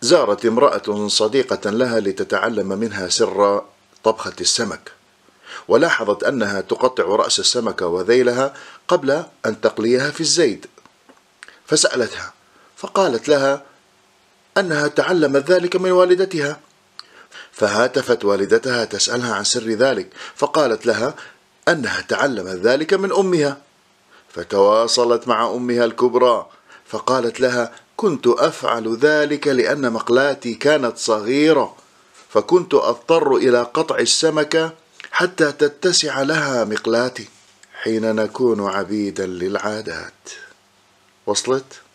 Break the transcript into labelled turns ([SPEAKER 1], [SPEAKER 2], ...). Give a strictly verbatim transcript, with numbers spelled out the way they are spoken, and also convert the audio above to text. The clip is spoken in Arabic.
[SPEAKER 1] زارت امرأة صديقة لها لتتعلم منها سر طبخة السمك، ولاحظت أنها تقطع رأس السمكة وذيلها قبل أن تقليها في الزيت، فسألتها فقالت لها أنها تعلمت ذلك من والدتها، فهاتفت والدتها تسألها عن سر ذلك، فقالت لها أنها تعلمت ذلك من أمها، فتواصلت مع أمها الكبرى فقالت لها: كنت أفعل ذلك لأن مقلاتي كانت صغيرة، فكنت أضطر إلى قطع السمكة حتى تتسع لها مقلاتي، حين نكون عبيدا للعادات. وصلت؟